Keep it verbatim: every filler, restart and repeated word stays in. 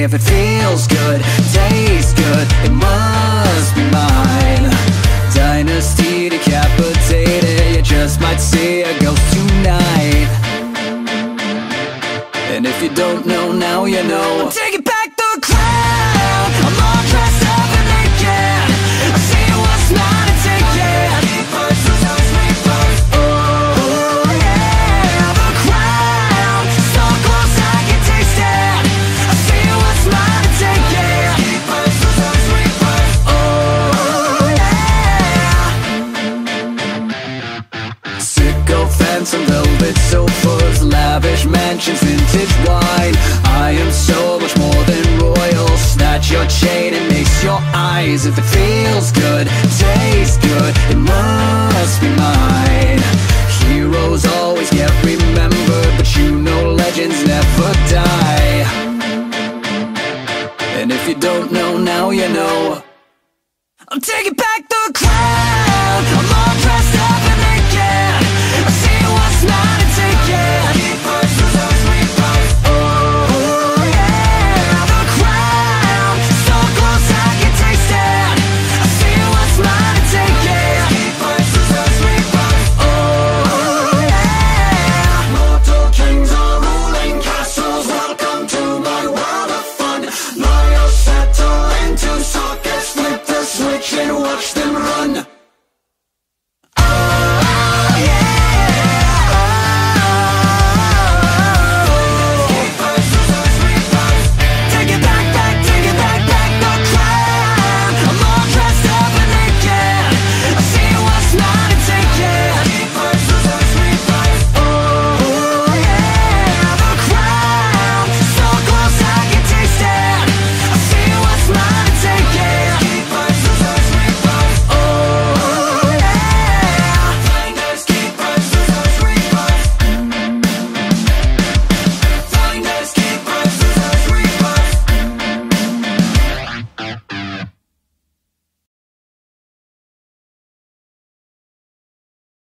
If it feels good, tastes good, it must be mine. Dynasty decapitated, you just might see a ghost tonight. And if you don't know, now you know. I'm taking back the crown. I'm all dressed up and naked. I see what's mine and take it. Oh yeah, the crown. So close I can taste it. I see what's mine and take it. Oh yeah. Sycophants and velvet so full.